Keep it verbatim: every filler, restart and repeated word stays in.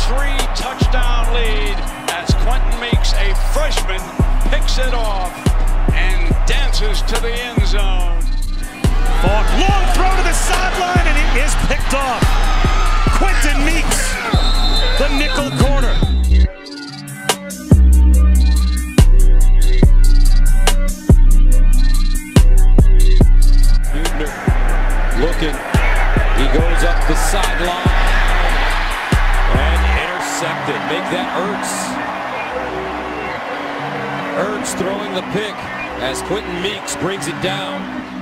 three touchdown lead as Quentin Meeks, a freshman, picks it off and dances to the end zone. Faulk, long throw to the sideline, and it is picked off. Quentin Meeks, the nickel corner. Huebner looking, he goes up the sideline and intercepted. Make that Ertz. Ertz throwing the pick as Quentin Meeks brings it down.